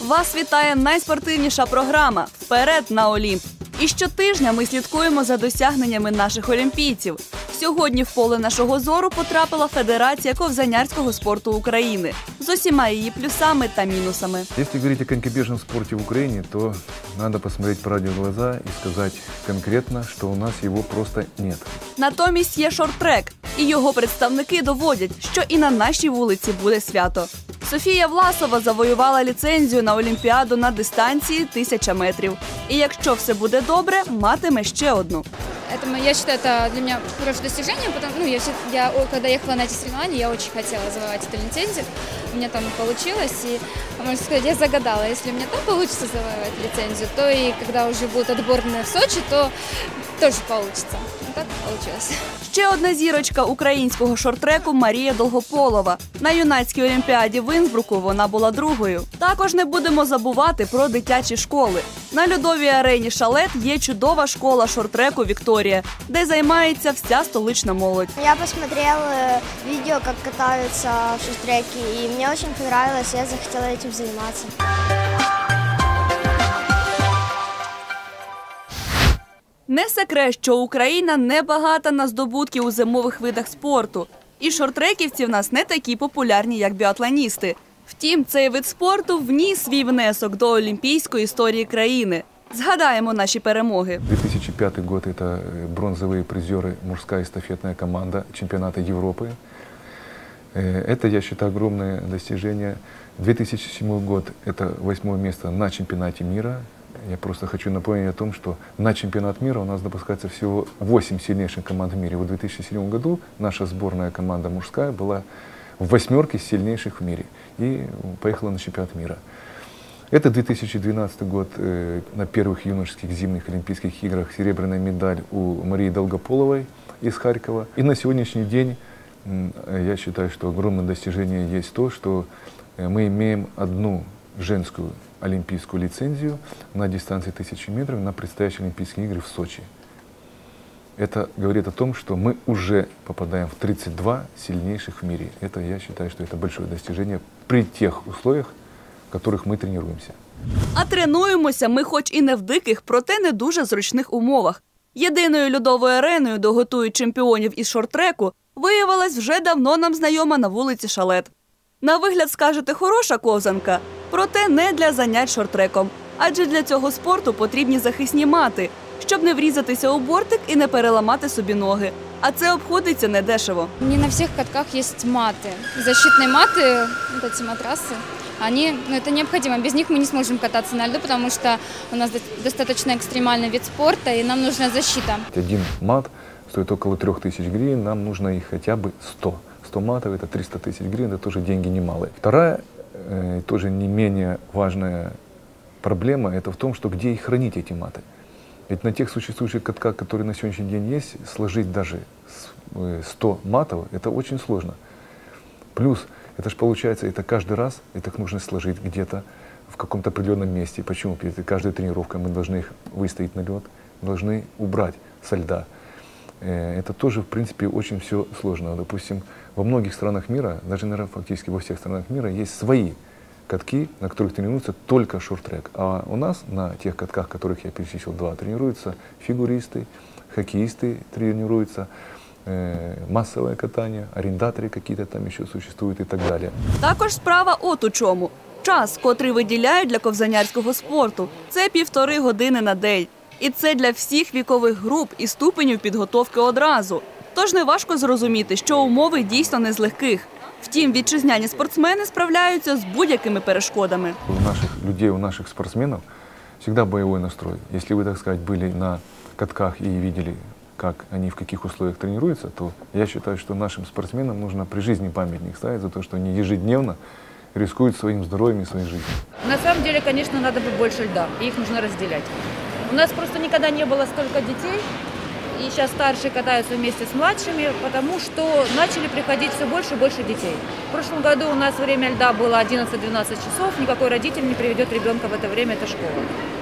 Вас вітає найспортивніша програма «Вперед на Олімп». І щотижня ми слідкуємо за досягненнями наших олімпійців. Сьогодні в поле нашого зору потрапила Федерація ковзанярського спорту України з усіма її плюсами та мінусами. Если говорить о конькобежном спорте в Украине, то надо посмотреть правде в глаза и сказать конкретно, что у нас его просто нет. Натомість є шорт-трек, і його представники доводять, що і на нашій вулиці буде свято. Софія Власова завоювала ліцензію на Олімпіаду на дистанції 1000 метрів. І якщо все буде добре, матиме ще одну. Я считаю, это для меня хорошее достижение, потому я когда ехала на эти соревнования, я очень хотела завоевать эту лицензию. У меня там получилось, и, можно сказать, я загадала, если у меня там получится завоевать лицензию, то и когда уже будут отборные в Сочи, то тоже получится. И так получилось. Ще одна зірочка українського шорт-треку Марія Долгополова. На юнацькій олімпіаді в Інсбруку вона була другою. Також не будемо забувати про дитячі школи. На льодовій арені «Шалет» є чудова школа шорт-треку «Вікторія», де займається вся столична молодь. Я посмотрела видео, как катаются в шорт-треке, и мне очень понравилось, я захотела этим заниматься. Не секрет, що Україна не багата на здобутки у зимових видах спорту. І шорт-треківці в нас не такі популярні, як біатлоністи. Втім, цей вид спорту вніс свій внесок до олімпійської історії країни. Згадаємо наші перемоги. 2005 год – это бронзовые призеры мужская эстафетная команда чемпионата Европы. Это, я считаю, огромное достижение. 2007 год – это 8-е место на чемпионате мира. Я просто хочу напомнить о том, что на чемпионат мира у нас допускается всего 8 сильнейших команд в мире. В 2007 году наша сборная команда мужская была в 8 сильнейших в мире и поехала на чемпионат мира. Это 2012 год, на первых юношеских зимних Олимпийских играх серебряная медаль у Марии Долгополовой из Харькова. И на сегодняшний день я считаю, что огромное достижение есть то, что мы имеем одну женскую олимпийскую лицензию на дистанции 1000 метров на предстоящие Олимпийские игры в Сочи. Это говорит о том, что мы уже попадаем в 32 сильнейших в мире. Это, я считаю, что это большое достижение при тех условиях, в которых мы тренируемся. А тренуємося ми хоч і не в диких, проте не дуже зручних умовах. Єдиною льодовою ареною, де готують чемпіонів із шорт-треку, виявилась вже давно нам знайома на вулиці Шалет. На вигляд, скажете, хороша ковзанка, проте не для занять шорт-треком. Адже для цього спорту потрібні захисні мати, щоб не врізатися у бортик і не переламати собі ноги. А це обходиться недешево. Не на всех катках есть маты. Защитные маты, вот эти матрасы, это необходимо. Без них мы не сможем кататься на льду, потому что у нас достаточно экстремальный вид спорта, и нам нужна защита. Один мат стоит около 3000 гривен, нам нужно их хотя бы 100. 100 матов – это 300 тысяч гривен, это тоже деньги немалые. Вторая, тоже не менее важная проблема – это в том, что где их хранить, эти маты. Ведь на тех существующих катках, которые на сегодняшний день есть, сложить даже 100 матов – это очень сложно. Плюс, это же получается, это каждый раз, это нужно сложить где-то в каком-то определенном месте. Почему? Перед каждой тренировкой мы должны их выставить на лед, должны убрать со льда. Это тоже, в принципе, очень все сложно. Допустим, во многих странах мира, даже, наверное, фактически во всех странах мира, есть свои катки, на которых тренируется только шорт-трек. А у нас на тех катках, которых я перечислил, 2, тренируются фигуристы, хоккеисты тренируются, массовое катание, арендаторы какие-то там еще существуют и так далее. Також справа от у чому. Час, котрий виділяють для ковзанярського спорту – це 1,5 години на день. І це для всіх вікових груп і ступенів підготовки одразу. Тож неважко зрозуміти, що умови дійсно не з легких. Втім, вітчизняні спортсмени справляються з будь-якими перешкодами. У наших людей, у наших спортсменов всегда боевой настрой. Если вы, так сказать, были на катках и видели, как они в каких условиях тренируются, то я считаю, что нашим спортсменам нужно при жизни памятник ставить за то, что они ежедневно рискуют своим здоровьем и своей жизнью. На самом деле, конечно, надо бы больше льда, и их нужно разделять. У нас просто никогда не было столько детей, и сейчас старшие катаются вместе с младшими, потому что начали приходить все больше и больше детей. В прошлом году у нас время льда было 11-12 часов, никакой родитель не приведет ребенка в это время, это школа.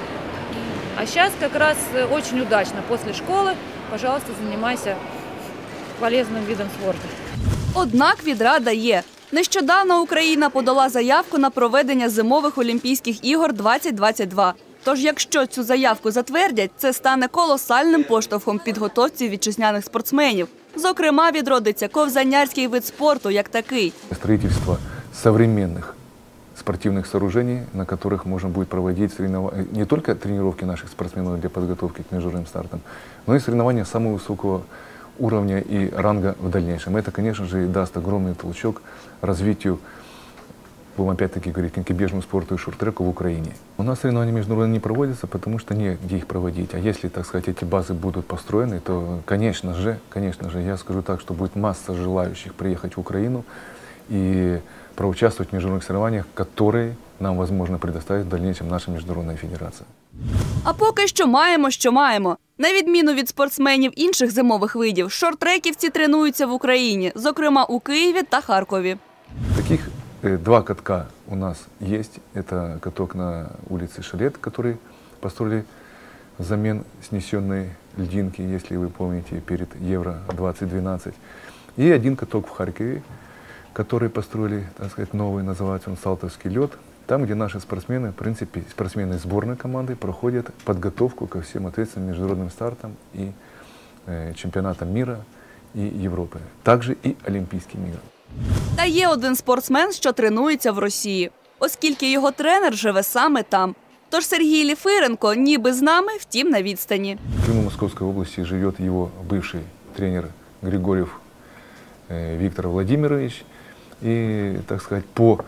А сейчас как раз очень удачно, после школы, пожалуйста, занимайся полезным видом спорта. Однак відрада є. Нещодавно Україна подала заявку на проведення зимових Олімпійських ігор 2022. Тож, якщо цю заявку затвердять, це стане колосальним поштовхом підготовці вітчизняних спортсменів. Зокрема, відродиться ковзанярський вид спорту як такий. Строительство современных спортивных сооружений, на которых можно будет проводить не только тренировки наших спортсменов для подготовки к международным стартам, но и соревнования самого высокого уровня и ранга в дальнейшем. Это, конечно же, и даст огромный толчок развитию, будем опять-таки говорить, конькобежному спорту и шорт-треку в Украине. У нас соревнования международные не проводятся, потому что негде их проводить. А если, так сказать, эти базы будут построены, то, конечно же, я скажу так, что будет масса желающих приехать в Украину и проучаствовать в международных соревнованиях, которые нам, возможно, предоставит в дальнейшем наша Международная Федерация. А поки що маємо, що маємо. На відміну від спортсменів інших зимових видів, шорт-треківці тренуються в Україні, зокрема у Києві та Харкові. Таких два катка у нас есть. Это каток на улице Шалет, который построили взамен снесенной льдинки, если вы помните, перед Евро-2012. И один каток в Харькове, который построили, так сказать, новый, называется он Салтовский лед. Там, где наши спортсмены, в принципе, спортсмены сборной команды проходят подготовку ко всем ответственным международным стартам и чемпионатам мира и Европы. Также и Олимпийским играм. Та є один спортсмен, що тренується в Росії, оскільки його тренер живе саме там. Тож Сергій Ліфиренко ніби з нами, втім на відстані. В Крыму Московской области живет его бывший тренер Григорьев Виктор Владимирович. И, так сказать, по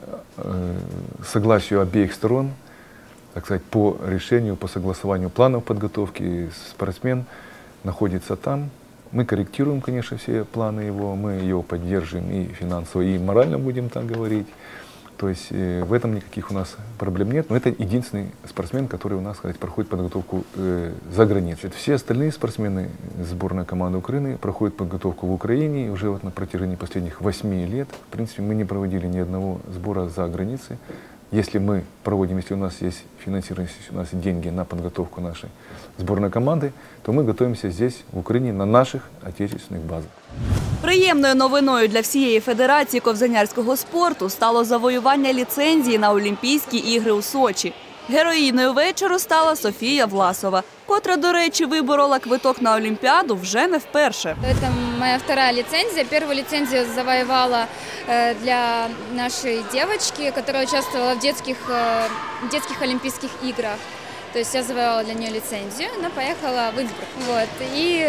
согласию обеих сторон, так сказать, по решению, по согласованию планов подготовки, спортсмен находится там. Мы корректируем, конечно, все планы его, мы его поддерживаем и финансово, и морально, будем так говорить. То есть в этом никаких у нас проблем нет, но это единственный спортсмен, который у нас, сказать, проходит подготовку за границей. Все остальные спортсмены сборной команды Украины проходят подготовку в Украине, и уже вот на протяжении последних 8 лет, в принципе, мы не проводили ни одного сбора за границей. Если мы проводим, если у нас есть финансирование, если у нас деньги на подготовку нашей сборной команды, то мы готовимся здесь, в Украине, на наших отечественных базах. Приємною новиною для всієї Федерації ковзанярського спорту стало завоювання ліцензії на Олімпійські ігри у Сочі. Героїною вечору стала Софія Власова, котра, до речі, виборола квиток на Олімпіаду вже не вперше. Это моя вторая лицензия. Первую лицензию завоевала для нашей девочки, которая участвовала в детских Олимпийских играх. То есть я завоевала для нее лицензию, она поехала в Инсбрук. Вот. И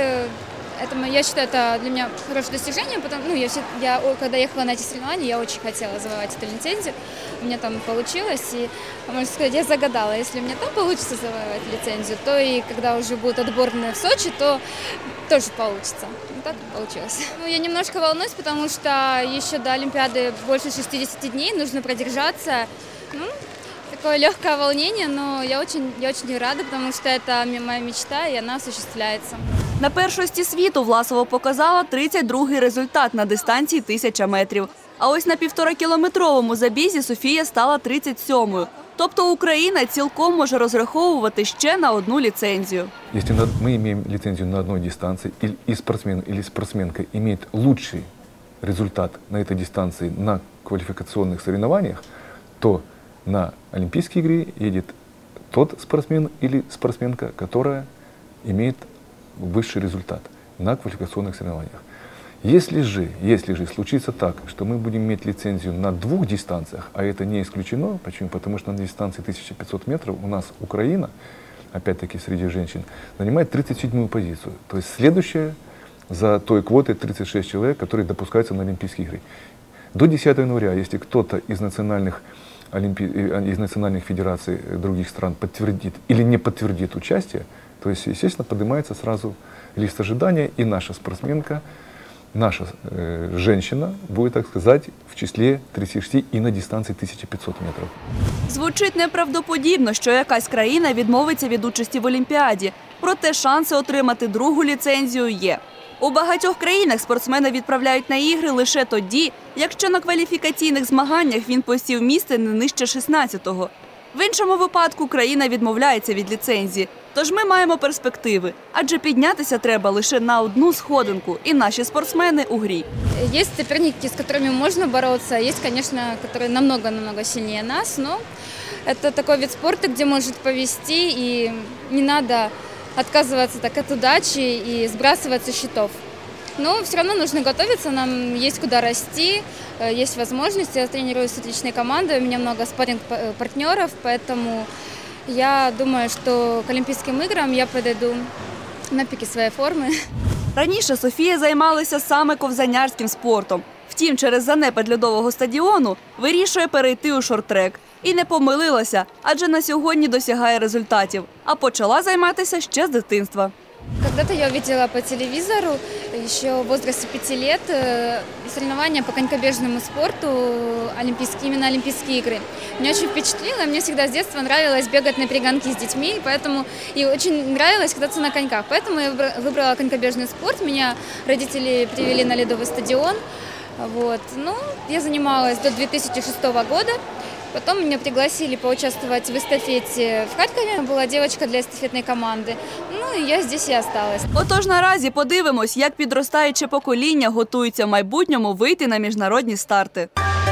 я считаю, это для меня хорошее достижение, потому когда ехала на эти соревнования, я очень хотела завоевать эту лицензию. У меня там получилось, и, можно сказать, я загадала, если у меня там получится завоевать лицензию, то и когда уже будут отборные в Сочи, то тоже получится. И так получилось. Я немножко волнуюсь, потому что еще до Олимпиады больше 60 дней, нужно продержаться. Такое легкое волнение, но я очень рада, потому что это моя мечта, и она осуществляется. На першості світу Власова показала 32-й результат на дистанції 1000 метрів. А ось на 1,5-кілометровому забізі Софія стала 37-ю. Тобто Україна цілком може розраховувати ще на одну ліцензію. Если мы имеем лицензию на одной дистанции, и спортсмен или спортсменка имеет лучший результат на этой дистанции на квалификационных соревнованиях, то на Олимпийские игры едет тот спортсмен или спортсменка, которая имеет высший результат на квалификационных соревнованиях. Если же случится так, что мы будем иметь лицензию на 2 дистанциях, а это не исключено, почему? Потому что на дистанции 1500 метров у нас Украина, опять-таки среди женщин, занимает 37-ю позицию. То есть следующая за той квотой 36 человек, которые допускаются на Олимпийские игры. До 10 января, если кто-то из национальных федераций других стран подтвердит или не подтвердит участие, то есть, естественно, поднимается сразу лист ожидания, и наша спортсменка, наша женщина будет, так сказать, в числе 36 і на дистанції 1500 метрів. Звучить неправдоподібно, що якась країна відмовиться від участі в Олімпіаді. Проте шанси отримати другу ліцензію є. У багатьох країнах спортсмена відправляють на ігри лише тоді, якщо на кваліфікаційних змаганнях він посів місце не нижче 16-го. В іншому випадку країна відмовляється від ліцензії. Тож ми маємо перспективи, адже піднятися треба лише на одну сходинку, і наші спортсмени у грі. Есть соперники, с которыми можно бороться, есть, конечно, которые намного-намного сильнее нас, но это такой вид спорта, где может повезти, и не надо отказываться так от удачи и сбрасывать со счетов. Но все равно нужно готовиться, нам есть куда расти, есть возможности. Я тренируюсь с отличной командой, у меня много спарринг-партнеров, поэтому я думаю, что к Олимпийским играм я подойду на пике своей формы. Раніше Софія займалася саме ковзанярським спортом. Втім, через занепад льодового стадіону вирішує перейти у шорт-трек. І не помилилася, адже на сьогодні досягає результатів. А почала займатися ще з дитинства. Когда-то я увидела по телевизору, еще в возрасте 5 лет, соревнования по конькобежному спорту, именно Олимпийские игры. Меня очень впечатлило, мне всегда с детства нравилось бегать на перегонки с детьми, поэтому и очень нравилось кататься на коньках. Поэтому я выбрала конькобежный спорт, меня родители привели на ледовый стадион. Вот. Ну, я занималась до 2006 года. Потом меня пригласили поучаствовать в эстафете в Харькове. Была девочка для эстафетной команды. Ну, и я здесь и осталась. Отож наразі подивимось, як підростаюче покоління готується в майбутньому вийти на міжнародні старти.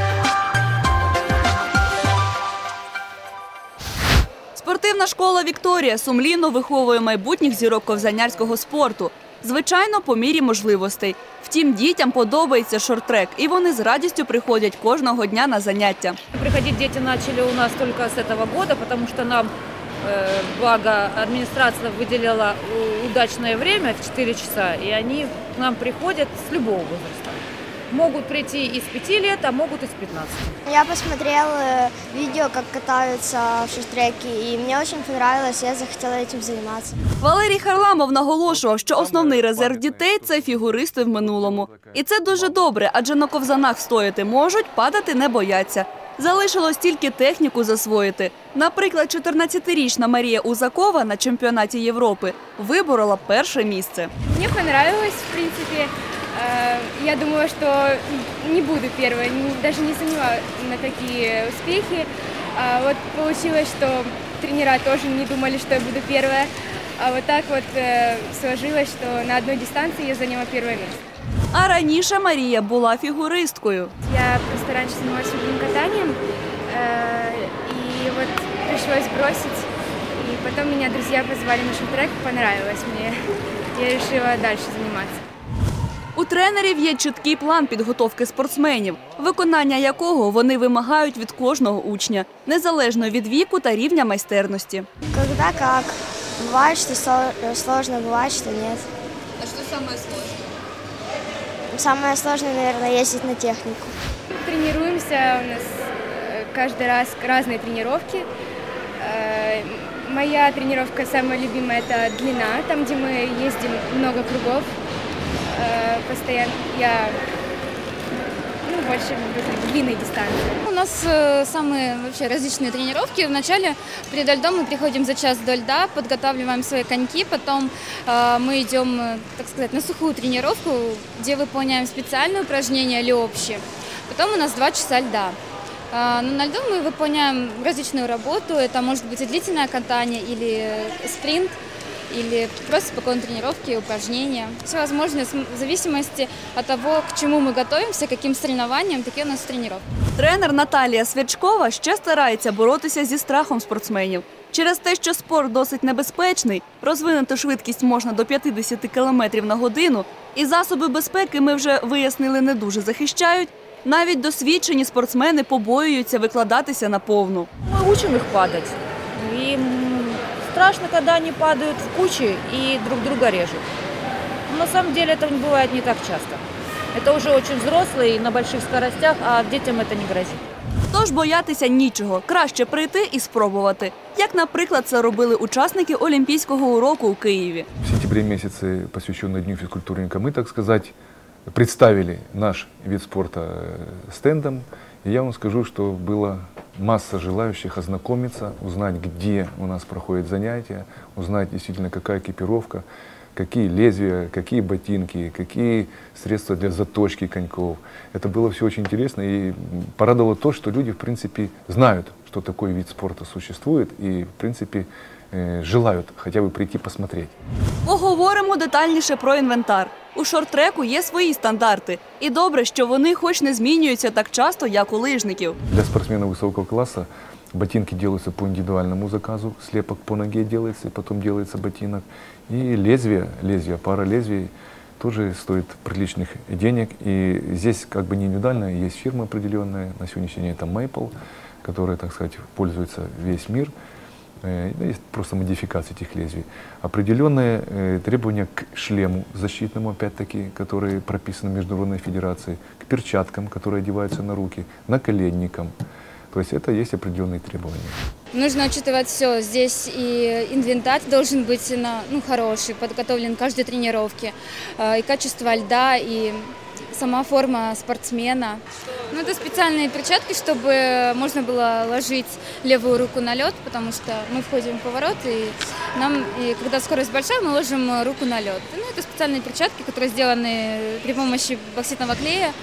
Спортивна школа «Вікторія» сумлінно виховує майбутніх зірок ковзанярського спорту. Звичайно, по мірі можливостей. Втім, дітям подобається шорт-трек, і вони з радістю приходять кожного дня на заняття. Приходить дети начали у нас только с этого года, потому что нам, благо, администрация выделила удачное время в 4 часа, и они к нам приходят с любого возраста. Могут прийти из 5 лет, а могут из 15. Я посмотрел видео, как катаются в шорт-треке, и мне очень понравилось, я захотела этим заниматься. Валерій Харламов наголошував, що основний резерв дітей – це фігуристи в минулому. І це дуже добре, адже на ковзанах стояти можуть, падати не бояться. Залишилось тільки техніку засвоїти. Наприклад, 14-річна Марія Узакова на чемпіонаті Європи виборола перше місце. Мне понравилось, в принципе. Я думала, что не буду первой, даже не сомневалась на такие успехи. Вот получилось, что тренера тоже не думали, что я буду первая. А вот так вот сложилось, что на одной дистанции я заняла первое место. А раніше Марія була фігуристкою. Я просто раньше занималась фигурным катанием, и вот пришлось бросить. И потом меня друзья позвали на шорт-трек, понравилось мне. Я решила дальше заниматься. У тренерів є чіткий план підготовки спортсменів, виконання якого вони вимагають від кожного учня, незалежно від віку та рівня майстерності. Когда как. Бывает, что сложно, бывает, что нет. А що самое сложне? Самое сложное, наверное, ездить на технику. Тренируемся, у нас каждый раз разные тренировки. Моя тренировка самая любимая – это длина, там, где мы ездим много кругов. Постоянно я больше люблю длинные дистанции. У нас самые вообще различные тренировки. Вначале перед льдом мы приходим за час до льда, подготавливаем свои коньки, потом мы идем, так сказать, на сухую тренировку, где выполняем специальные упражнения или общие. Потом у нас 2 часа льда. На льду мы выполняем различную работу, это может быть и длительное катание, или спринт, или просто спокойные тренировки, упражнения. Все возможно в зависимости от того, к чему мы готовимся, каким соревнованиям, такие у нас тренировки. Тренер Наталія Свячкова ще старається боротися зі страхом спортсменів. Через те, що спорт досить небезпечний, розвинути швидкість можна до 50 км на годину, і засоби безпеки, ми вже вияснили, не дуже захищають, навіть досвідчені спортсмени побоюються викладатися на повну. Мы учим их падать. Им страшно, когда они падают в кучи и друг друга режут. Но на самом деле это бывает не так часто. Это уже очень взрослые на больших скоростях, а детям это не грозит. Тож боятися нічого, краще прийти і спробувати. Як, наприклад, це робили учасники Олімпійського уроку у Києві. В сентябре месяце, посвященный Дню физкультурника, мы, так сказать, представили наш вид спорта стендом. И я вам скажу, что было масса желающих ознакомиться, узнать, где у нас проходят занятия, узнать действительно, какая экипировка. какие лезвия, какие ботинки, какие средства для заточки коньков. Это было все очень интересно и порадовало то, что люди, в принципе, знают, что такой вид спорта существует и, в принципе, желають хоча б прийти посмотреть. Поговоримо детальніше про інвентар. У шорт-треку є свої стандарти. І добре, що вони хоч не змінюються так часто, як у лижників. Для спортсменов высокого класса ботинки делаются по индивидуальному заказу, слепок по ноге делается, и потом делается ботинок. И лезвие, пара лезвий тоже стоит приличных денег. И здесь как бы не индивидуально, есть фирма определенная, на сегодняшний день это Maple, которая, так сказать, пользуется весь мир. Есть просто модификация этих лезвий. Определенные требования к шлему защитному, опять-таки, которые прописаны в Международной Федерации, к перчаткам, которые одеваются на руки, наколенникам. То есть это есть определенные требования. Нужно учитывать все. Здесь и инвентарь должен быть хороший, подготовлен к каждой тренировке, и качество льда, и сама форма спортсмена. Это специальные перчатки, чтобы можно было ложить левую руку на лед, потому что мы входим в поворот, и когда скорость большая, мы ложим руку на лед. Это специальные перчатки, которые сделаны при помощи бокситного клея.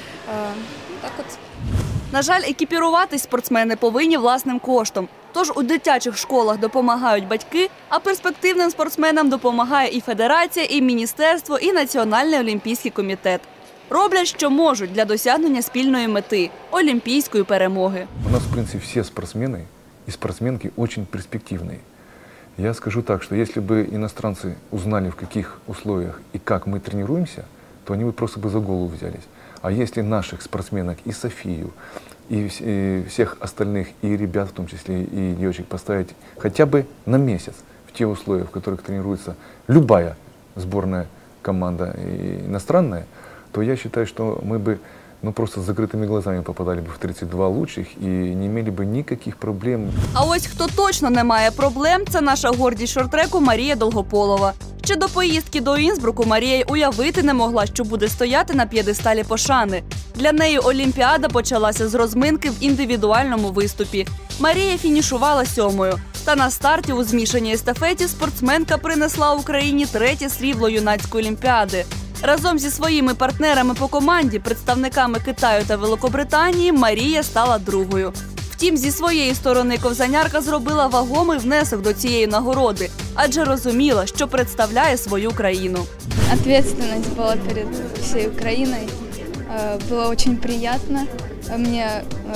Так вот. На жаль, екіпіруватись спортсмени повинні власним коштом. Тож у дитячих школах допомагають батьки, а перспективним спортсменам допомагає і федерація, і міністерство, і Національний олімпійський комітет. Роблять, що можуть для досягнення спільної мети – олімпійської перемоги. У нас, в принципе, все спортсмены и спортсменки очень перспективные. Я скажу так, что если бы иностранцы узнали, в каких условиях и как мы тренируемся, то они бы просто за голову взялись. А если наших спортсменок и Софию, и всех остальных, и ребят в том числе, и девочек поставить хотя бы на месяц в те условия, в которых тренируется любая сборная команда иностранная, то я считаю, что мы бы просто с закрытыми глазами попадали бы в 32 лучших и не имели бы никаких проблем. А ось хто точно не має проблем – це наша гордість шорт-треку Марія Долгополова. Ще до поїздки до Інсбруку Марія й уявити не могла, що буде стояти на п'єдесталі пошани. Для неї Олімпіада почалася з розминки в індивідуальному виступі. Марія фінішувала 7-ю. Та на старті у змішаній естафеті спортсменка принесла Україні 3-є срібло юнацької олімпіади. Разом зі своїми партнерами по команді, представниками Китаю та Великобританії, Марія стала 2-ю. Втім, зі своєї сторони ковзанярка зробила вагомий внесок до цієї нагороди, адже розуміла, що представляє свою країну. Ответственность была перед всей Украиной. Было очень приятно. Мне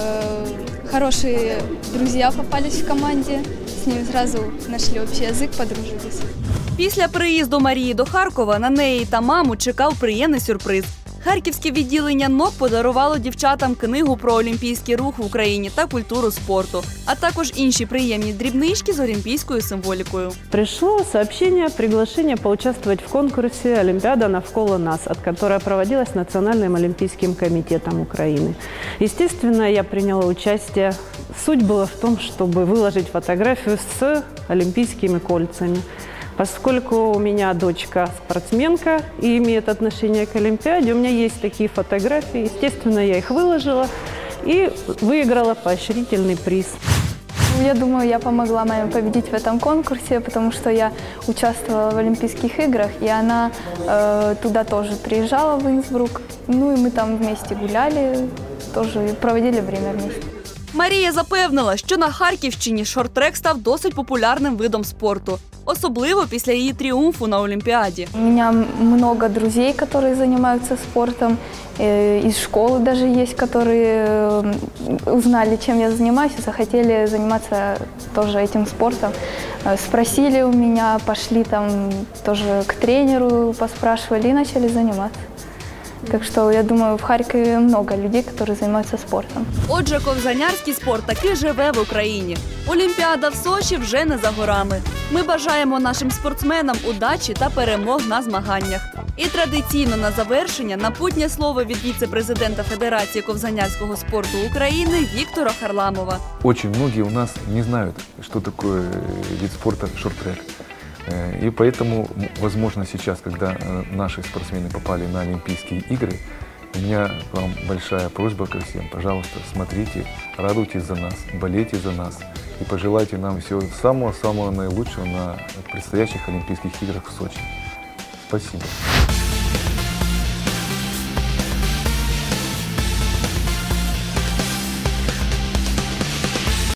хорошие друзья попались в команде. С ними сразу нашли общий язык, подружились. Після приїзду Марії до Харкова на неї та маму чекав приємний сюрприз. Харківське відділення НОК подарувало дівчатам книгу про олімпійський рух в Україні та культуру спорту, а також інші приємні дрібнички з олімпійською символікою. Пришло сообщение, приглашение поучаствовать в конкурсе «Олимпиада навколо нас», которая проводилась Национальным олимпийским комитетом Украины. Естественно, я приняла участие. Суть была в том, чтобы выложить фотографию с олимпийскими кольцами. Поскольку у меня дочка спортсменка и имеет отношение к Олимпиаде, у меня есть такие фотографии. Естественно, я их выложила и выиграла поощрительный приз. Я думаю, я помогла маме победить в этом конкурсе, потому что я участвовала в Олимпийских играх, и она туда тоже приезжала, в Инсбрук. И мы там вместе гуляли, тоже проводили время вместе. Марія запевнила, що на Харківщині шорт-трек став досить популярним видом спорту, особливо після її тріумфу на Олімпіаді. У меня много друзей, которые занимаются спортом, из школы даже есть, которые узнали, чем я занимаюсь, и захотели заниматься тоже этим спортом. Спросили у меня, пошли там тоже к тренеру, поспрашивали и начали заниматься. Так що, я думаю, в Харкові багато людей, які займаються спортом. Отже, ковзанярський спорт таки живе в Україні. Олімпіада в Сочі вже не за горами. Ми бажаємо нашим спортсменам удачі та перемог на змаганнях. І традиційно на завершення напутнє слово від віце-президента Федерації ковзанярського спорту України Віктора Харламова. Очень многие у нас не знают, что такое вид спорта шорт-трек. И поэтому, возможно, сейчас, когда наши спортсмены попали на Олимпийские игры, у меня к вам большая просьба ко всем. Пожалуйста, смотрите, радуйтесь за нас, болейте за нас и пожелайте нам всего самого-самого наилучшего на предстоящих Олимпийских играх в Сочи. Спасибо.